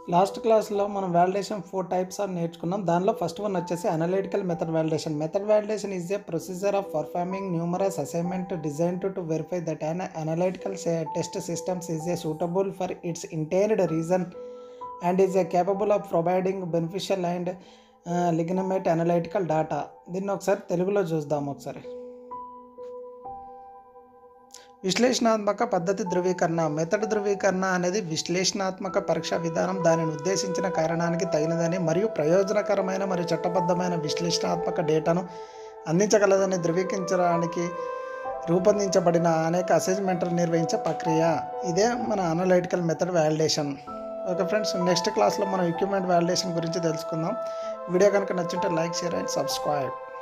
Last క్లాస్లో మనం validation 4 types అని నేర్చుకున్నాం. దానిలో ఫస్ట్ వన్ వచ్చేసి analytical method validation. Method validation is a procedure of performing numerous assignment designed to verify that an analytical test systems is a suitable for its intended reason and is a capable of providing beneficial and legitimate analytical data. దీన్ని ఒకసారి తెలుగులో చూద్దాం. ఒకసారి విశ్లేషణాత్మక పద్ధతి ధృవీకరణ. Method ధృవీకరణ అనేది విశ్లేషణాత్మక పరీక్షా విధానం దానిని ఉద్దేశించిన కారణానికి తగినదని మరియు ప్రయోజనకరమైన మరియు చట్టబద్ధమైన విశ్లేషణాత్మక డేటాను అందించగలదని ధృవీకరించడానికి రూపొందించబడిన అనేక అసెస్మెంట్లు నిర్వహించే ప్రక్రియ. ఇదే మన analytical method validation. Okay friends, next క్లాస్లో మనం ఎక్విప్మెంట్ వాలిడేషన్ గురించి తెలుసుకుందాం. వీడియో కనుక నచ్చుంటే లైక్, షేర్ అండ్ సబ్స్క్రైబ్.